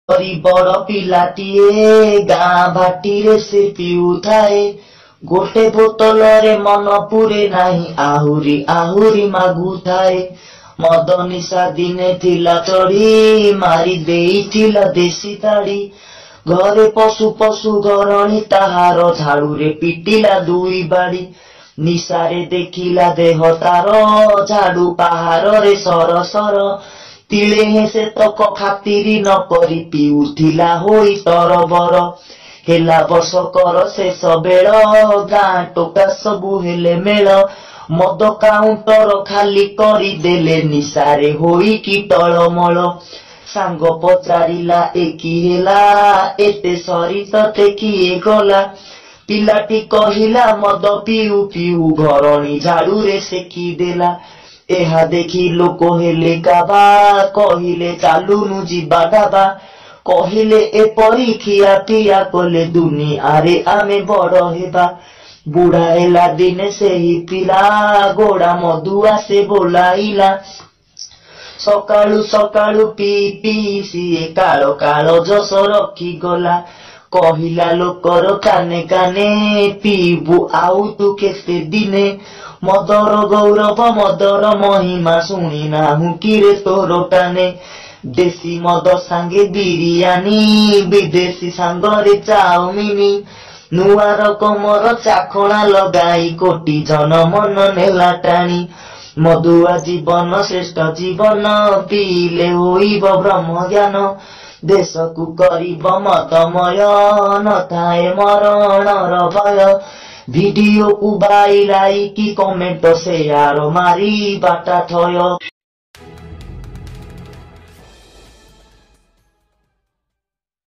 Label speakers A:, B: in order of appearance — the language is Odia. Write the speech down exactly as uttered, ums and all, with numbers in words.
A: କରି ବଡ଼ ପିଲାଟିଏ ଗାଁ ଭାଟିରେ ସେ ପିଉଥାଏ। ଗୋଟେ ବୋତଲରେ ମନ ପୁରେ ନାହିଁ, ଆହୁରି ଆହୁରି ମାଗୁଥାଏ। ମଦ ନିଶା ଦିନେ ଥିଲା ଚଢ଼ି, ମାରି ଦେଇଥିଲା ଦେଶୀ ତାଡ଼ି। ଘରେ ପଶୁ ପଶୁ ଘରଣୀ ତାହାର, ଝାଡୁରେ ପିଟିଲା ଦୁଇ ବାଡ଼ି। ନିଶାରେ ଦେଖିଲା ଦେହ ତାର, ଝାଡୁ ପାହାରରେ ସର ସର। ତିଳେ ହେଁ ସେତକ ଖାତିରି ନ କରି, ପିଉଥିଲା ହୋଇ ତରବର। ହେଲା ବର୍ଷକର ଶେଷ ବେଳ, ଗାଁ ଟୋକା ସବୁ ହେଲେ ମେଳ। ମଦ କାଉଣ୍ଟର ଖାଲି କରିଦେଲେ, ନିଶାରେ ହୋଇକି ଟଳମଳ। ସାଙ୍ଗ ପଚାରିଲା ଏ କି ହେଲା, ଏତେ ସରି ତତେ କିଏ ଗଲା? ପିଲାଟି କହିଲା ମଦ ପିଉ ପିଉ ଘରଣୀ ଝାଡୁରେ ସେକି ଦେଲା। ଏହା ଦେଖି ଲୋକ ହେଲେ କାବା, କହିଲେ ଚାଲୁନୁ ଯିବା ଢାବା। କହିଲେ ଏପରି ଖିଆ ପିଆ କଲେ, ଦୁନିଆରେ ଆମେ ବଡ ହେବା। ବୁଢା ହେଲା ଦିନେ ସେହି ପିଲା, ଗୋଡା ମଦୁଆ ସେ ବୋଲାଇଲା। ସକାଳୁ ସକାଳୁ ପିଇ ପିଇ ସିଏ କାଳ କାଳ ଯଶ ରଖିଗଲା। କହିଲା ଲୋକର କାନେ କାନେ, ପିଇବୁ ଆଉ ତୁ କେତେ ଦିନେ। ମଦର ଗୌରବ ମଦର ମହିମା, ଶୁଣି ନାହୁଁ କିରେ ତୋର କାନେ। ଦେଶୀ ମଦ ସାଙ୍ଗେ ବିରିୟାନୀ, ବିଦେଶୀ ସାଙ୍ଗରେ ଚାଉମିନି। ନୂଆ ରକମର ଚାଖଣା ଲଗାଇ, କୋଟି ଜନ ମନ ନେଲା ଟାଣି। ମଦୁଆ ଜୀବନ ଶ୍ରେଷ୍ଠ ଜୀବନ, ପିଇଲେ ହୋଇବ ବ୍ରହ୍ମ ଜ୍ଞାନ। ଦେଶକୁ କରିବ ମଦମୟ, ନଥାଏ ମରଣର ଭୟ। ଭିଡିଓକୁ ବାଇ ଲାଇକି କମେଣ୍ଟ ସେୟାର ମାରି ବାଟା ଥୟ।